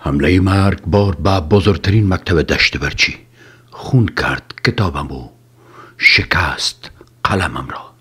حمله مرگبار به بزرگترین مکتب دشت برچی خون کرد کتابم و شکست قلمم را.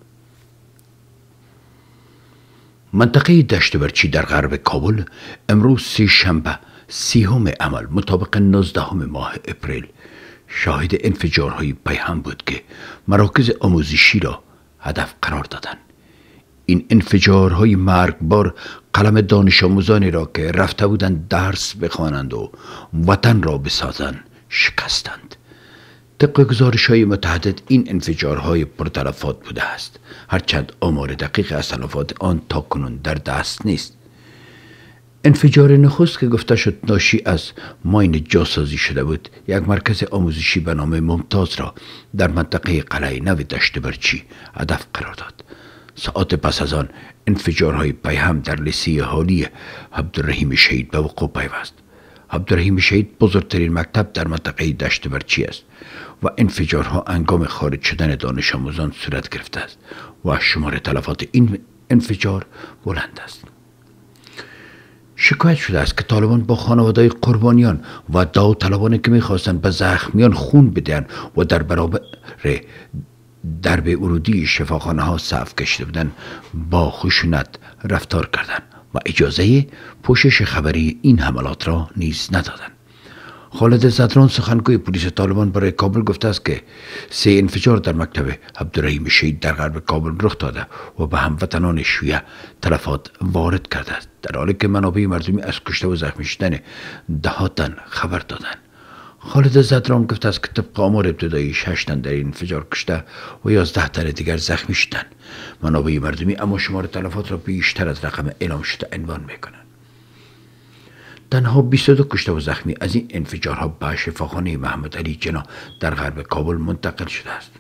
منطقه دشت برچی در غرب کابل امروز سه‌شنبه 30 عمل مطابق 19 ماه اپریل شاهد انفجارهای پیهم بود که مراکز آموزشی را هدف قرار دادند. این انفجارهای مرگبار قلم دانش آموزانی را که رفته بودند درس بخوانند و وطن را بسازند شکستند. طبق گزارش‌های متعدد این انفجارهای پرتلفات بوده است، هرچند آمار دقیق از تلفات آن تاکنون در دست نیست. انفجار نخست که گفته شد ناشی از ماین جاسازی شده بود، یک مرکز آموزشی به نام ممتاز را در منطقه قلعه نو دشت برچی هدف قرار داد. ساعات پس از آن انفجارهای پیهم در لیسه حالی عبدالرحیم شهید به وقوع پیوست. عبدالرحیم شهید بزرگترین مکتب در منطقه دشت برچی است و انفجارها هنگام خارج شدن دانش آموزان صورت گرفته است و شمار تلفات این انفجار بلند است. شکایت شده است که طالبان با خانواده‌های قربانیان و داوطلبانی که می‌خواستند به زخمیان خون بدهند و در برابر درب ورودی شفاخانه ها صف کشیده بودند با خشونت رفتار کردند و اجازه پوشش خبری این حملات را نیز ندادند. خالد زدران سخنگوی پلیس طالبان برای کابل گفته است که 3 انفجار در مکتب عبدالرحیم شهید در غرب کابل رخ داده و به هموطنان شیعه تلفات وارد کرده است، در حالی که منابع مردمی از کشته و زخمی شدن ده‌ها تن خبر دادند. خالد زدران گفته است که طبق آمار ابتدایی 6 تن در این انفجار کشته و 11 تن دیگر زخمی شدند. منابع مردمی اما شمار تلفات را بیشتر از رقم اعلام شده عنوان میکنند. تنها 22 کشته و زخمی از این انفجارها به شفاخانه محمد علی جنا در غرب کابل منتقل شده است.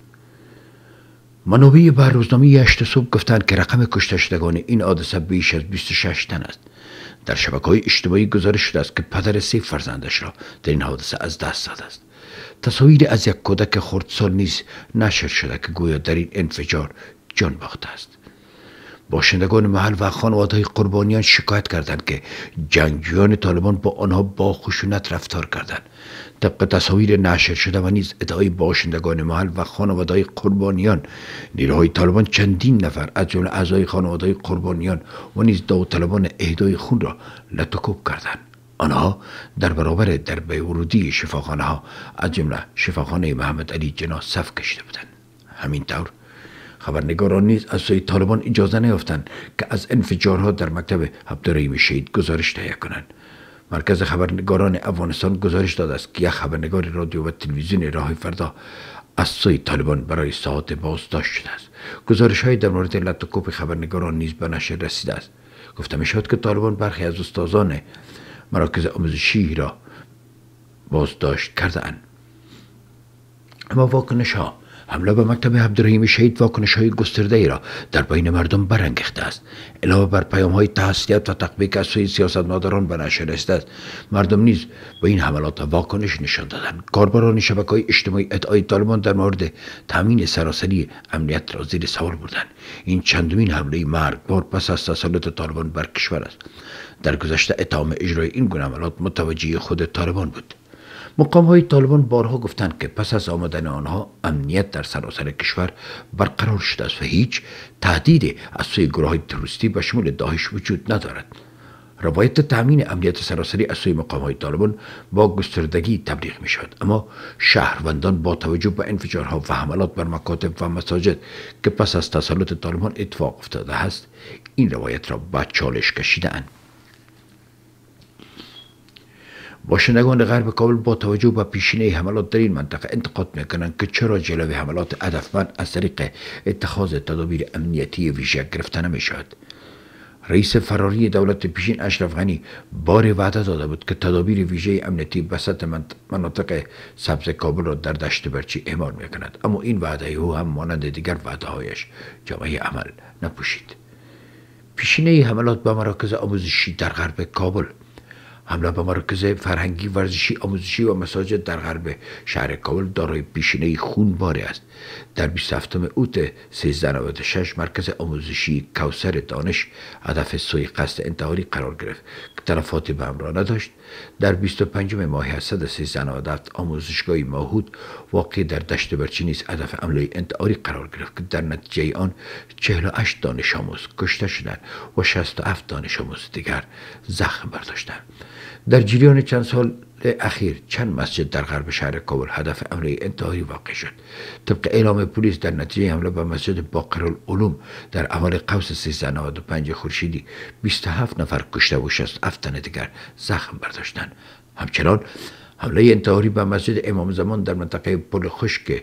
منابع به روزنامه 8 صبح گفتند که رقم کشته شدگان این حادثه بیش از 26 تن است. در شبکه‌های اجتماعی گزارش شده است که پدر 3 فرزندش را در این حادثه از دست داده است. تصاویر از یک کودک خردسال نیز نشر شده که گویا در این انفجار جان باخته است. باشندگان محل و خانواده‌های قربانیان شکایت کردند که جنگجویان طالبان با آنها با خشونت رفتار کردند. طبق تصاویر نشر شده و نیز ادعای باشندگان محل و خانواده‌های قربانیان، نیروهای طالبان چندین نفر از جمله اعضای خانواده‌های قربانیان و نیز داوطلبان اهدای خون را لطوکوب کردند. آنها در برابر درب ورودی شفاخانه ها از جمله شفاخانه محمد علی جنا صف کشیده بودند. همینطور خبرنگاران نیز از سوی طالبان اجازه نیافتند که از انفجارها در مکتب عبدالرحیم شهید گزارش تهیه کنند. مرکز خبرنگاران افغانستان گزارش داده است که یک خبرنگار رادیو و تلویزیون راه فردا از سوی طالبان برای ساعات بازداشت شده است. گزارش‌های در مورد لطوکوب خبرنگاران نیز به نشر رسیده است. گفته می‌شود که طالبان برخی از استادان مراکز آموزشی را بازداشت کرده‌اند. اما واکنش‌ها حمله به مکتب عبدالرحیم شهید واکنش‌های گسترده‌ای را در بین مردم برانگیخته است. علاوه بر پیام‌های تسلیت و تقویت از سوی سیاستمداران به نشر رسیده است، مردم نیز به این حملات واکنش نشان دادند. کاربران شبکه‌های اجتماعی ادعای طالبان در مورد تامین سراسری امنیت را زیر سوال بردند. این چندمین حمله مرگبار پس از تسلط طالبان بر کشور است. در گذشته اتهام اجرای این گونه حملات متوجه خود طالبان بود. مقام‌های طالبان بارها گفتند که پس از آمدن آنها امنیت در سراسر کشور برقرار شده است و هیچ تهدید از سوی گروه‌های تروریستی به شمول داعش وجود ندارد. روایت تامین امنیت سراسری از سوی مقام‌های طالبان با گستردگی تبلیغ می‌شود، اما شهروندان با توجه به انفجارها و حملات بر مکاتب و مساجد که پس از تسلط طالبان اتفاق افتاده است، این روایت را به چالش کشیده‌اند. باشندگان غرب کابل با توجه به پیشینه حملات در این منطقه انتقاد میکنند که چرا جلوی حملات هدفمند از طریق اتخاذ تدابیر امنیتی ویژه گرفته نمیشود. رئیس فراری دولت پیشین اشرف غنی بار وعده داده بود که تدابیر ویژه امنیتی بسط مناطق سبز کابل را در دشت برچی اعمال میکند، اما این وعده او هم مانند دیگر وعده‌هایش جامعه عمل نپوشید. پیشینه حملات به مراکز آموزشی در غرب کابل حمله به مراکز فرهنگی، ورزشی، آموزشی و مساجد در غرب شهر کابل دارای پیشینه خونباری است. در 27 اوت 1396 مرکز آموزشی کوثر دانش هدف سوی قصد انتحاری قرار گرفت که تلفاتی به همراه نداشت. در 25 ماه اسد 1397 آموزشگاه ماهود واقع در دشت برچی نیز هدف حمله انتحاری قرار گرفت که در نتیجه آن 48 دانش آموز کشته شدند و 67 دانش آموز دیگر زخم برداشتند. در جریان چند سال اخیر چند مسجد در غرب شهر کابل هدف حمله انتحاری واقع شد. طبق اعلام پلیس در نتیجه حمله به مسجد باقرالعلوم در اول قوس 1395 خورشیدی 27 نفر کشته و 67 تن دیگر زخم برداشتند. همچنان حمله انتحاری به مسجد امام زمان در منطقه پل خشک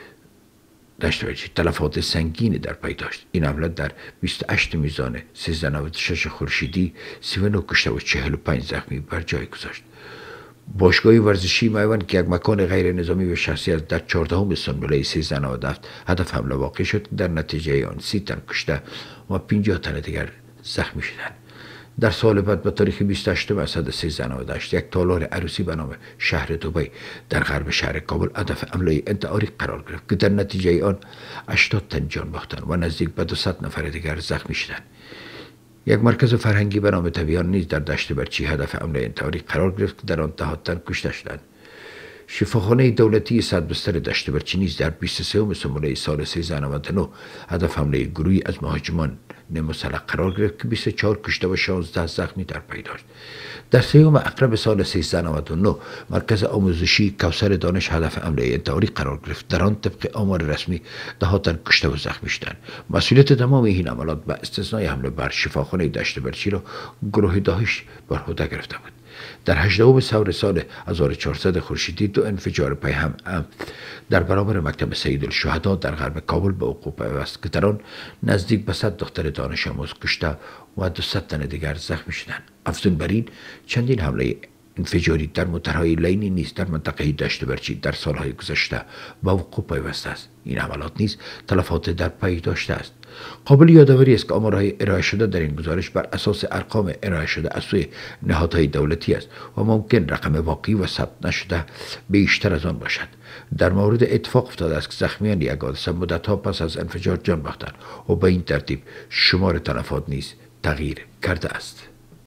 دشت برچی تلفات سنگینی در پی داشت. این حمله در 28 میزان 1396 خورشیدی 39 کشته و 45 زخمی بر جای گذاشت. باشگاه ورزشی میوند که یک مکان غیر نظامی و شخصی است در 14 سنبله 1397 هدف حمله واقع شد. در نتیجه آن 30 تن کشته و 50 تن دیگر زخمی شدند. در سال بعد به تاریخ 28 اسد 1398 یک تالار عروسی به نام شهر دبی در غرب شهر کابل هدف حمله انتحاری قرار گرفت که در نتیجه آن 80 تن جان باختند و نزدیک به 200 نفر دیگر زخمی شدند. یک مرکز فرهنگی به نام تبیان نیز در دشت برچی هدف حمله انتحاری قرار گرفت که در آن 10 تن کشته شدند. شفاخانه دولتی صد بستر دشت برچی نیز در 23 سنبله سال 1399 هدف حمله گروهی از مهاجمان مسلح قرار گرفت که 24 کشته و 16 زخمی در پی داشت. در 3 اکتبر سال 1399 مرکز آموزشی کوثر دانش هدف حمله انتحاری قرار گرفت. در آن طبق آمار رسمی 10 تن کشته و زخمی شدند. مسئولیت تمام این عملات به استثنای حمله بر شفاخانه دشت برچی را گروه داعش بر عهده گرفته بود. در 18 ثور سال 1400 خورشیدی 2 انفجار پی هم در برابر مکتب سیدالشهدا در غرب کابل به وقوع پیوست که در آن نزدیک به 100 دختر دانش آموز کشته و 200 تن دیگر زخمی شدند. افزون بر این چندین حمله انفجاری در موترهای لینی نیز در منطقه دشت برچی در سالهای گذشته به وقوع پیوسته است. این عملات نیز تلفات در پی داشته است. قابل یادآوری است که آمارهای ارائه شده در این گزارش بر اساس ارقام ارائه شده از سوی نهادهای دولتی است و ممکن رقم واقعی و ثبت نشده بیشتر از آن باشد. در مورد اتفاق افتاده است که زخمیان یک حادثه مدت‌ها پس از انفجار جان باختند و به این ترتیب شمار تلفات نیز تغییر کرده است.